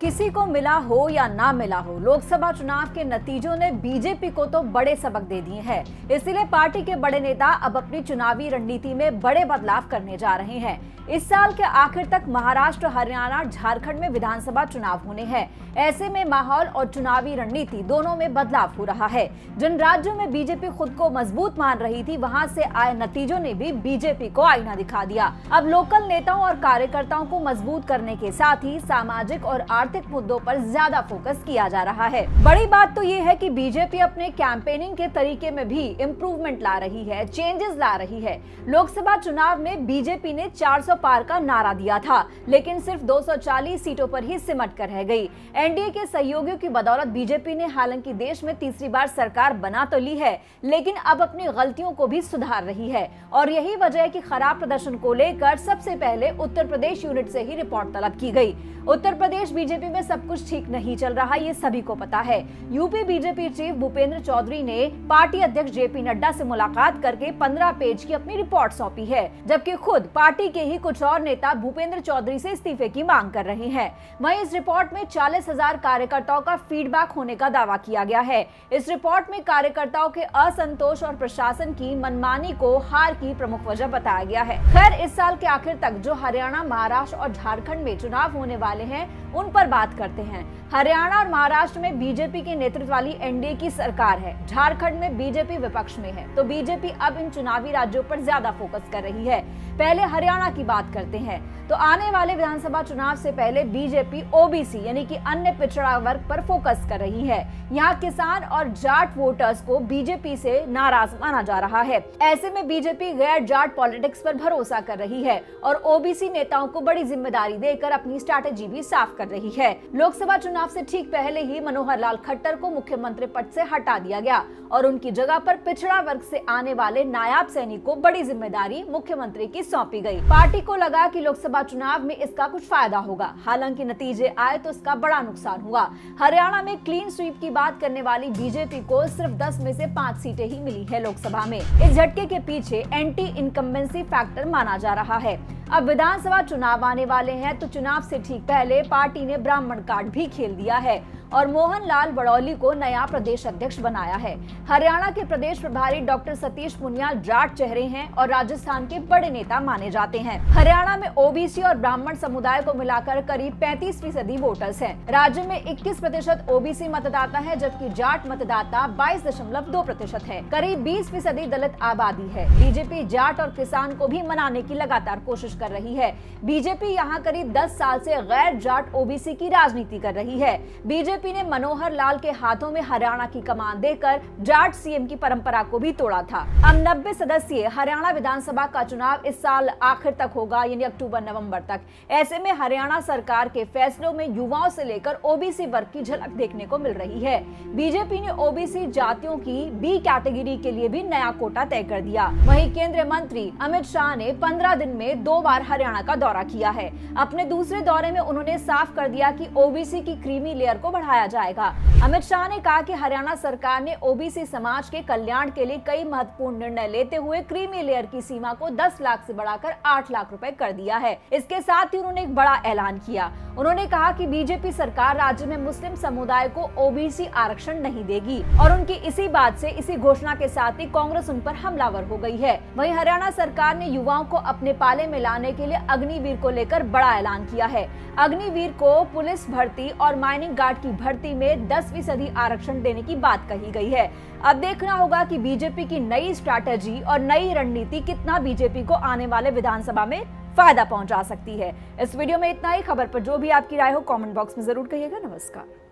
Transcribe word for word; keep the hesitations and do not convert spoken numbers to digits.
किसी को मिला हो या ना मिला हो, लोकसभा चुनाव के नतीजों ने बीजेपी को तो बड़े सबक दे दिए हैं। इसलिए पार्टी के बड़े नेता अब अपनी चुनावी रणनीति में बड़े बदलाव करने जा रहे हैं। इस साल के आखिर तक महाराष्ट्र, हरियाणा, झारखंड में विधानसभा चुनाव होने हैं। ऐसे में माहौल और चुनावी रणनीति दोनों में बदलाव हो रहा है। जिन राज्यों में बीजेपी खुद को मजबूत मान रही थी, वहां से आए नतीजों ने भी बीजेपी को आईना दिखा दिया। अब लोकल नेताओं और कार्यकर्ताओं को मजबूत करने के साथ ही सामाजिक और आर्थिक मुद्दों पर ज्यादा फोकस किया जा रहा है। बड़ी बात तो ये है कि बीजेपी अपने कैंपेनिंग के तरीके में भी इम्प्रूवमेंट ला रही है, चेंजेस ला रही है। लोकसभा चुनाव में बीजेपी ने चार सौ पार का नारा दिया था, लेकिन सिर्फ दो सौ चालीस सीटों पर ही सिमट कर रह गई। एनडीए के सहयोगियों की बदौलत बीजेपी ने हालांकि देश में तीसरी बार सरकार बना तो ली है, लेकिन अब अपनी गलतियों को भी सुधार रही है। और यही वजह है कि खराब प्रदर्शन को लेकर सबसे पहले उत्तर प्रदेश यूनिट से ही रिपोर्ट तलब की गई। उत्तर प्रदेश बीजेपी में सब कुछ ठीक नहीं चल रहा, ये सभी को पता है। UP BJP chief Bhupendra Chaudhary ने पार्टी अध्यक्ष जेपी नड्डा से मुलाकात करके पंद्रह पेज की अपनी रिपोर्ट सौंपी है, जबकि खुद पार्टी के ही कुछ और नेता भूपेंद्र चौधरी से इस्तीफे की मांग कर रहे हैं। वहीं इस रिपोर्ट में चालीस हजार कार्यकर्ताओं का फीडबैक होने का दावा किया गया है। इस रिपोर्ट में कार्यकर्ताओं के असंतोष और प्रशासन की मनमानी को हार की प्रमुख वजह बताया गया है। खैर, इस साल के आखिर तक जो हरियाणा, महाराष्ट्र और झारखंड में चुनाव होने वाले हैं, उन पर बात करते हैं। हरियाणा और महाराष्ट्र में बीजेपी के नेतृत्व वाली एनडीए की सरकार है। झारखंड में बीजेपी विपक्ष में है, तो बीजेपी अब इन चुनावी राज्यों पर ज्यादा फोकस कर रही है। पहले हरियाणा की बात करते हैं, तो आने वाले विधानसभा चुनाव से पहले बीजेपी ओबीसी यानी कि अन्य पिछड़ा वर्ग पर फोकस कर रही है। यहाँ किसान और जाट वोटर्स को बीजेपी से नाराज माना जा रहा है। ऐसे में बीजेपी गैर जाट पॉलिटिक्स पर भरोसा कर रही है और ओबीसी नेताओं को बड़ी जिम्मेदारी देकर अपनी स्ट्रैटेजी भी साफ कर रही है। लोकसभा चुनाव से ठीक पहले ही मनोहर लाल खट्टर को मुख्यमंत्री पद से हटा दिया गया और उनकी जगह पर पिछड़ा वर्ग से आने वाले नायाब सैनी को बड़ी जिम्मेदारी मुख्यमंत्री की सौंपी गई। पार्टी को लगा कि लोकसभा चुनाव में इसका कुछ फायदा होगा, हालांकि नतीजे आए तो इसका बड़ा नुकसान हुआ। हरियाणा में क्लीन स्वीप की बात करने वाली बीजेपी को सिर्फ दस में से पाँच सीटें ही मिली है लोकसभा में। इस झटके के पीछे एंटी इनकम्बेंसी फैक्टर माना जा रहा है। अब विधानसभा चुनाव आने वाले हैं, तो चुनाव से ठीक पहले पार्टी ने ब्राह्मण कार्ड भी खेल दिया है और मोहन लाल बड़ौली को नया प्रदेश अध्यक्ष बनाया है। हरियाणा के प्रदेश प्रभारी डॉक्टर सतीश पुनिया जाट चेहरे हैं और राजस्थान के बड़े नेता माने जाते हैं। हरियाणा में ओबीसी और ब्राह्मण समुदाय को मिलाकर करीब पैंतीस फीसदी वोटर्स हैं। राज्य में इक्कीस प्रतिशत ओबीसी मतदाता है, जबकि जाट मतदाता बाईस दशमलव दो प्रतिशत है। करीब बीस फीसदी दलित आबादी है। बीजेपी जाट और किसान को भी मनाने की लगातार कोशिश कर रही है। बीजेपी यहाँ करीब दस साल से गैर जाट ओबीसी की राजनीति कर रही है। बीजेपी बीजेपी ने मनोहर लाल के हाथों में हरियाणा की कमान देकर जाट सीएम की परंपरा को भी तोड़ा था। अब नब्बे सदस्यीय हरियाणा विधानसभा का चुनाव इस साल आखिर तक होगा, यानी अक्टूबर नवंबर तक। ऐसे में हरियाणा सरकार के फैसलों में युवाओं से लेकर ओबीसी वर्ग की झलक देखने को मिल रही है। बीजेपी ने ओबीसी जातियों की बी कैटेगरी के लिए भी नया कोटा तय कर दिया। वहीं केंद्रीय मंत्री अमित शाह ने पंद्रह दिन में दो बार हरियाणा का दौरा किया है। अपने दूसरे दौरे में उन्होंने साफ कर दिया कि ओबीसी की क्रीमी लेयर को बढ़ाया जाएगा। अमित शाह ने कहा कि हरियाणा सरकार ने ओबीसी समाज के कल्याण के लिए कई महत्वपूर्ण निर्णय लेते हुए क्रीमी लेयर की सीमा को दस लाख से बढ़ाकर आठ लाख रुपए कर दिया है। इसके साथ ही उन्होंने एक बड़ा ऐलान किया। उन्होंने कहा कि बीजेपी सरकार राज्य में मुस्लिम समुदाय को ओबीसी आरक्षण नहीं देगी और उनकी इसी बात से, इसी घोषणा के साथ ही कांग्रेस उन पर हमलावर हो गई है। वहीं हरियाणा सरकार ने युवाओं को अपने पाले में लाने के लिए अग्निवीर को लेकर बड़ा ऐलान किया है। अग्निवीर को पुलिस भर्ती और माइनिंग गार्ड की भर्ती में दस फीसदी आरक्षण देने की बात कही गई है। अब देखना होगा कि बीजेपी की नई स्ट्रैटेजी और नई रणनीति कितना बीजेपी को आने वाले विधानसभा में फायदा पहुंचा सकती है। इस वीडियो में इतना ही। खबर पर जो भी आपकी राय हो कमेंट बॉक्स में जरूर कहिएगा। नमस्कार।